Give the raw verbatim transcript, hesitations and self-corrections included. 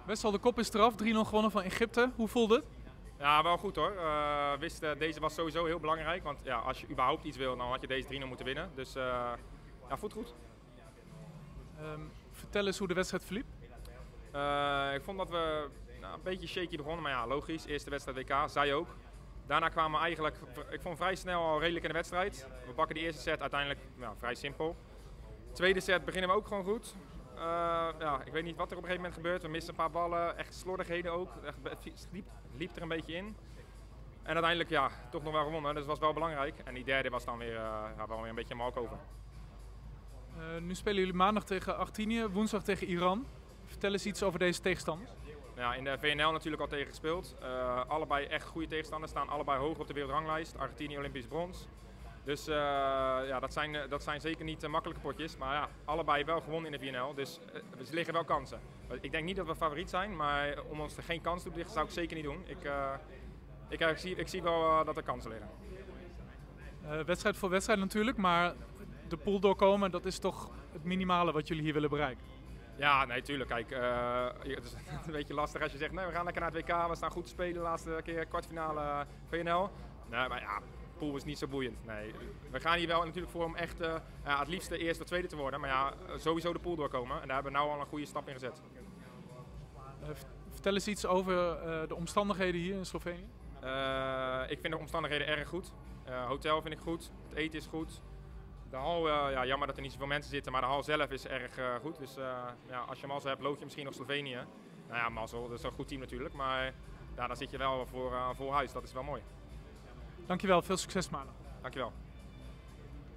Wessel, de kop is eraf. drie nul gewonnen van Egypte. Hoe voelde het? Ja, wel goed hoor. Uh, wist, uh, deze was sowieso heel belangrijk. Want ja, als je überhaupt iets wil, dan had je deze drie nul moeten winnen. Dus uh, ja, voelt goed. Um, vertel eens hoe de wedstrijd verliep. Uh, ik vond dat we nou, een beetje shaky begonnen. Maar ja, logisch. Eerste wedstrijd W K, zij ook. Daarna kwamen we eigenlijk, ik vond vrij snel al redelijk in de wedstrijd. We pakken de eerste set uiteindelijk ja, vrij simpel. Tweede set beginnen we ook gewoon goed. Uh, ja, ik weet niet wat er op een gegeven moment gebeurt. We missen een paar ballen, echt slordigheden ook. Echt, het liep, liep er een beetje in. En uiteindelijk ja, toch nog wel gewonnen, dus dat was wel belangrijk. En die derde was dan weer, uh, ja, wel weer een beetje een walkover. Uh, nu spelen jullie maandag tegen Argentinië, woensdag tegen Iran. Vertel eens iets over deze tegenstanders. Ja, in de V N L natuurlijk al tegen gespeeld. Uh, allebei echt goede tegenstanders, staan allebei hoog op de wereldranglijst. Argentinië Olympisch brons. Dus uh, ja, dat zijn, dat zijn zeker niet uh, makkelijke potjes. Maar ja, allebei wel gewonnen in de V N L, dus uh, er liggen wel kansen. Ik denk niet dat we favoriet zijn, maar om ons er geen kans toe te liggen zou ik zeker niet doen. Ik, uh, ik, ik, zie, ik zie wel uh, dat er kansen liggen. Uh, wedstrijd voor wedstrijd natuurlijk, maar de pool doorkomen, dat is toch het minimale wat jullie hier willen bereiken? Ja, nee, tuurlijk. Kijk, uh, het is een beetje lastig als je zegt, nee, we gaan lekker naar het W K, we staan goed te spelen de laatste keer, kwartfinale V N L. Nee, maar ja, pool is niet zo boeiend. Nee, we gaan hier wel natuurlijk voor om echt uh, ja, het liefst de eerste of tweede te worden, maar ja, sowieso de pool doorkomen. En daar hebben we nou al een goede stap in gezet. Uh, vertel eens iets over uh, de omstandigheden hier in Slovenië. Uh, ik vind de omstandigheden erg goed. Uh, hotel vind ik goed, het eten is goed. De hal, uh, ja, jammer dat er niet zoveel mensen zitten, maar de hal zelf is erg uh, goed. Dus uh, ja, als je mazzel hebt, loop je misschien nog Slovenië. Nou ja, mazzel, dat is een goed team natuurlijk, maar ja, dan zit je wel voor uh, vol huis, dat is wel mooi. Dankjewel, veel succes maandag. Dankjewel.